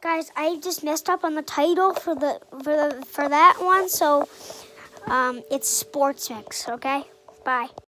Guys, I just messed up on the title for that one, so it's Sports Mix, okay? Bye.